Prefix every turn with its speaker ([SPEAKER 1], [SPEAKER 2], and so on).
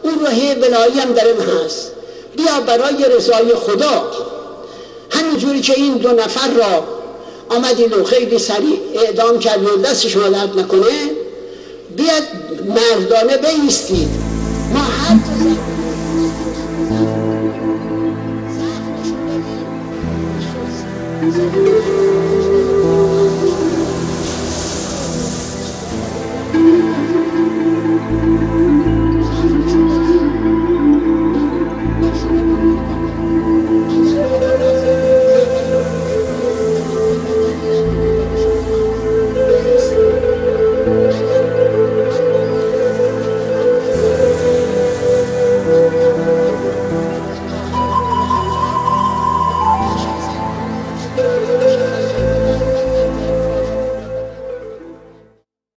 [SPEAKER 1] اون راه بلایی هم در این هست. بیا برای رضای خدا، همینجوری که این 2 نفر را آمدین و خیلی سریع اعدام کرد و دست شما درد نکنه، بیاد مردانه بایستید. ما هر زخمشون بدیم